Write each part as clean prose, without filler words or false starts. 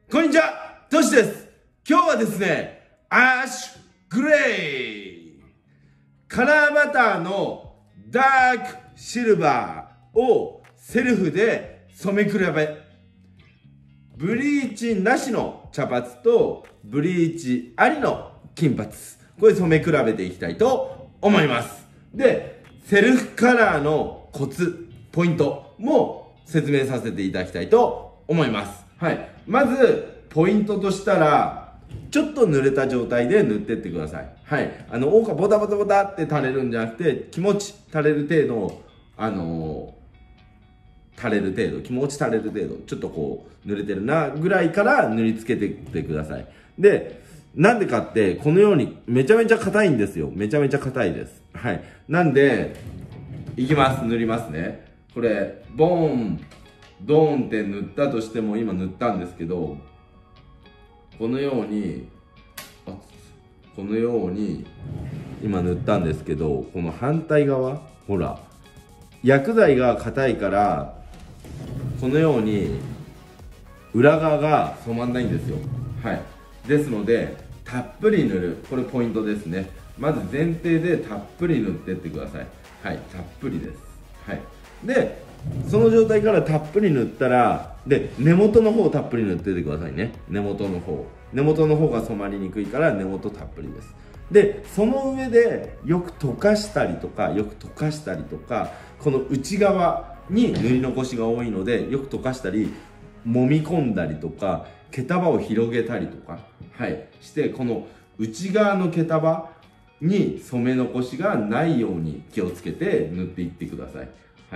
こんにちは、トシです。今日はですね、アッシュグレイカラーバターのダークシルバーをセルフで染め比べ、ブリーチなしの茶髪とブリーチありの金髪、これ染め比べていきたいと思います。で、セルフカラーのコツ、ポイントも説明させていただきたいと思います。はい。まず、ポイントとしたら、ちょっと濡れた状態で塗ってってください。はい。多くボタボタボタって垂れるんじゃなくて、気持ち垂れる程度、垂れる程度、気持ち垂れる程度、ちょっとこう、濡れてるな、ぐらいから塗りつけてってください。で、なんでかって、このように、めちゃめちゃ硬いんですよ。めちゃめちゃ硬いです。はい。なんで、いきます。塗りますね。これ、ボーン、ドーンって塗ったとしても、今塗ったんですけど、このように今塗ったんですけど、この反対側、ほら、薬剤が硬いから、このように裏側が染まんないんですよ。はい。ですので、たっぷり塗る。これポイントですね。まず前提でたっぷり塗ってってください。はい、たっぷりです。はい。で、その状態からたっぷり塗ったら、で、根元の方をたっぷり塗っててくださいね。根元の方が染まりにくいから根元たっぷりです。で、その上でよく溶かしたりとか、この内側に塗り残しが多いので、よく溶かしたり、揉み込んだりとか、毛束を広げたりとか、はい、して、この内側の毛束に染め残しがないように気をつけて塗っていってください。はい。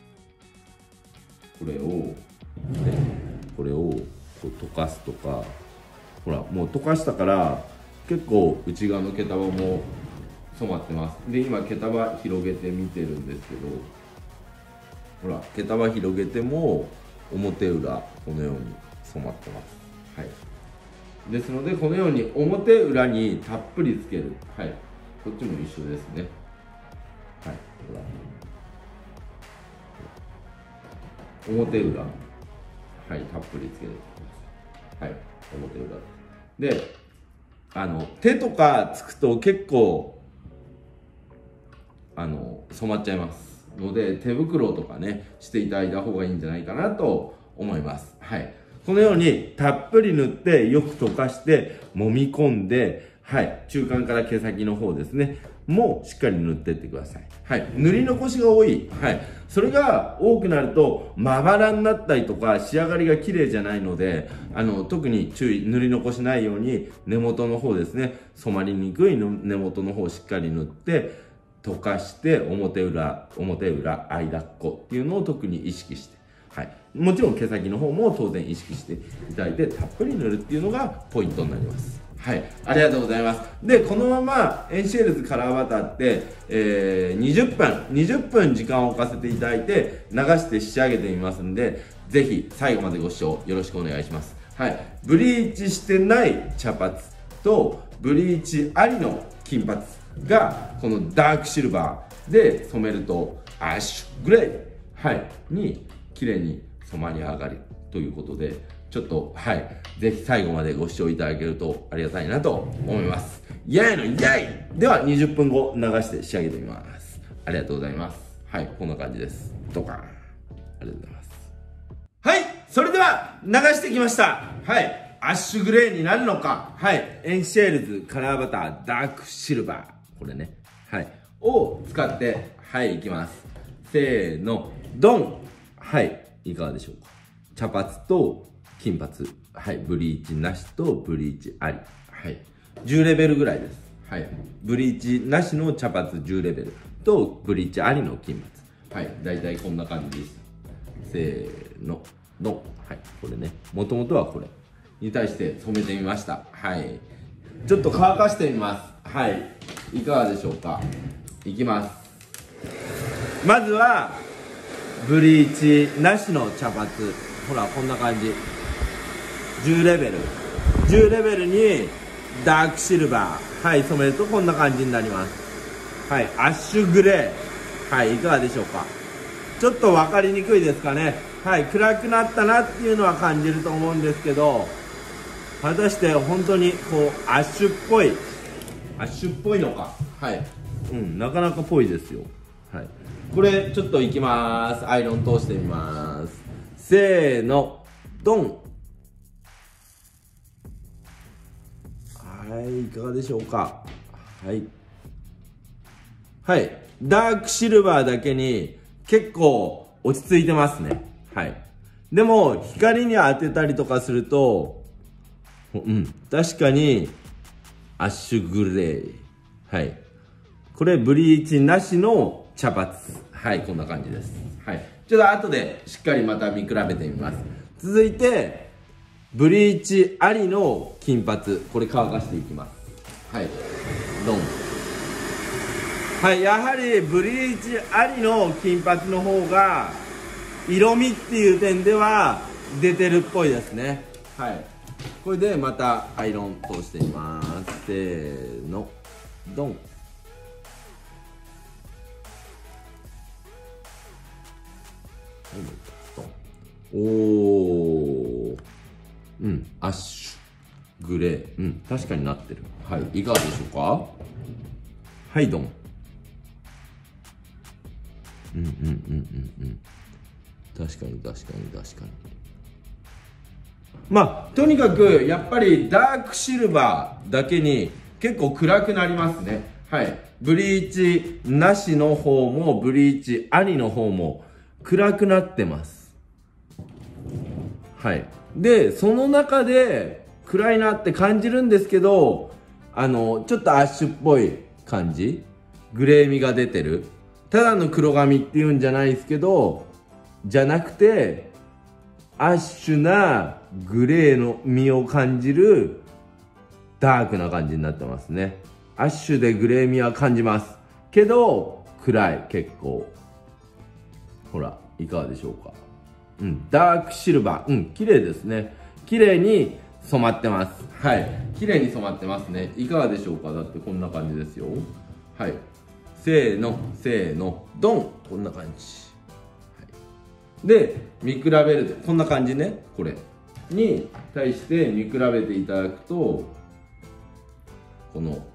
これをこう溶かすとか、ほら、もう溶かしたから結構内側の毛束も染まってます。で、今毛束広げてみてるんですけど、ほら、毛束広げても表裏このように染まってます。はい。ですので、このように表裏にたっぷりつける。はい。こっちも一緒ですね。はい。ほら、表裏、はい、たっぷりつけてください。はい、表裏で、手とかつくと結構染まっちゃいますので、手袋とかねしていただいた方がいいんじゃないかなと思います。はい、このようにたっぷり塗ってよく溶かして揉み込んで、はい、中間から毛先の方ですねもうしっかり塗ってってください。はい。塗り残しが多い。はい。それが多くなると、まばらになったりとか、仕上がりが綺麗じゃないので、特に注意、塗り残しないように、根元の方ですね、染まりにくい根元の方をしっかり塗って、溶かして、表裏、間っこっていうのを特に意識して、はい。もちろん毛先の方も当然意識していただいて、たっぷり塗るっていうのがポイントになります。はい、ありがとうございます。で、このままエンシェルズカラーバターって、20分時間を置かせていただいて流して仕上げてみますんで、ぜひ最後までご視聴よろしくお願いします。はい、ブリーチしてない茶髪とブリーチありの金髪がこのダークシルバーで染めるとアッシュグレー、はい、に綺麗に染まり上がるということで、ちょっと、はい、ぜひ最後までご視聴いただけるとありがたいなと思います。イェーイのイェーイでは20分後流して仕上げてみます。ありがとうございます。はい、こんな感じです。ドカーン。ありがとうございます。はい、それでは流してきました。はい、アッシュグレーになるのか、はい、エンシェールズカラーバターダークシルバー、これね、はい、を使って、はい、いきます。せーの、ドン。はい、いかがでしょうか。茶髪と金髪、はい、ブリーチなしとブリーチあり、はい、10レベルぐらいです。はい、ブリーチなしの茶髪10レベルとブリーチありの金髪、はい、大体こんな感じです。せーの、ドン。はい、これね、もともとはこれに対して染めてみました。はい、ちょっと乾かしてみます。はい、いかがでしょうか。いきます。まずはブリーチなしの茶髪、ほらこんな感じ、10レベルにダークシルバー、はい、染めるとこんな感じになります。はい、アッシュグレー、はい、いかがでしょうか。ちょっと分かりにくいですかね。 はい、暗くなったなっていうのは感じると思うんですけど、果たして本当にこうアッシュっぽいのか、はい、なかなかぽいですよ。はい、これちょっといきます。アイロン通してみます。せーの、ドン。はい、いかがでしょうか。はい、はい、ダークシルバーだけに結構落ち着いてますね。はい、でも光に当てたりとかすると、確かにアッシュグレー、はい、これブリーチなしの茶髪、はい、こんな感じです。はい、ちょっと後でしっかりまた見比べてみます。続いてブリーチありの金髪、これ乾かしていきます。はい、ドン。はい、やはりブリーチありの金髪の方が色味っていう点では出てるっぽいですね。はい、これでまたアイロン通してみます。せーの、ドン。おー、アッシュグレー、確かになってる。はい、いかがでしょうか。はい、ドン。確かに。まあとにかくやっぱりダークシルバーだけに結構暗くなりますね。はい、ブリーチなしの方もブリーチありの方も暗くなってます。はい、でその中で暗いなって感じるんですけど、ちょっとアッシュっぽい感じ、グレー味が出てる、ただの黒髪っていうんじゃないですけど、じゃなくてアッシュなグレーの身を感じるダークな感じになってますね。アッシュでグレー味は感じますけど暗い、結構。ほらいかがでしょうか。ダークシルバー、綺麗ですね。綺麗に染まってます。はい、綺麗に染まってますね。いかがでしょうか。だってこんな感じですよ。はい、せーのドン、こんな感じ。で見比べるとこんな感じね。これに対して見比べていただくと、この、はい、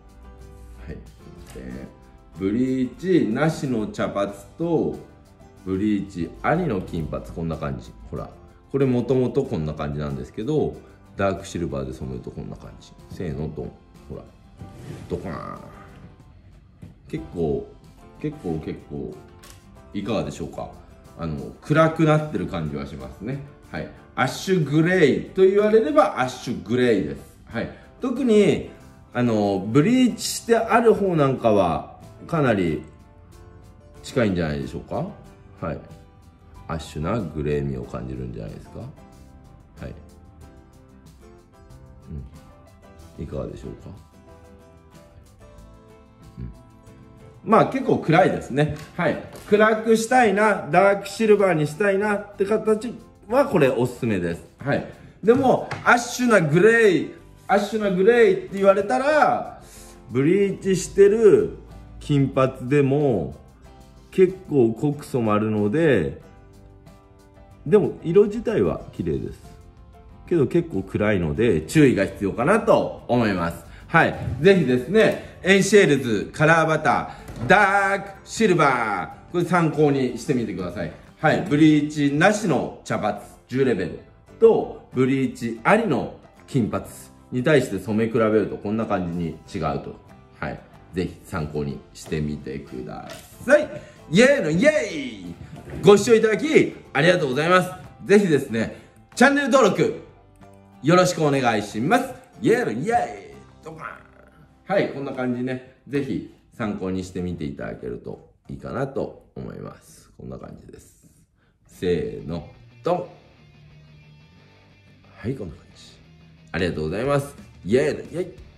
ブリーチなしの茶髪とブリーチありの金髪、こんな感じ。ほらこれもともとこんな感じなんですけど、ダークシルバーで染めるとこんな感じ。せーのドン。ほらドカーン。結構いかがでしょうか。暗くなってる感じはしますね。はい、アッシュグレーと言われればアッシュグレーです。はい、特にブリーチしてある方なんかはかなり近いんじゃないでしょうか。はい、アッシュなグレー味を感じるんじゃないですか。はい、いかがでしょうか。まあ結構暗いですね。はい、暗くしたいな、ダークシルバーにしたいなって形はこれおすすめです。はい、でもアッシュなグレーって言われたら、ブリーチしてる金髪でも結構濃く染まるので、でも色自体は綺麗ですけど結構暗いので注意が必要かなと思います。はい、ぜひですね、エンシェールズカラーバターダークシルバー、これ参考にしてみてください。はい、ブリーチなしの茶髪10レベルとブリーチありの金髪に対して染め比べるとこんな感じに違うと。はい、ぜひ参考にしてみてください。イエーイのイエーイ、ご視聴いただきありがとうございます。ぜひですね、チャンネル登録よろしくお願いします。イエーイのイエーイドカーン。はい、こんな感じね、ぜひ参考にしてみていただけるといいかなと思います。こんな感じです。せーのドン。はい、こんな感じ。ありがとうございます。イエーイイエイ。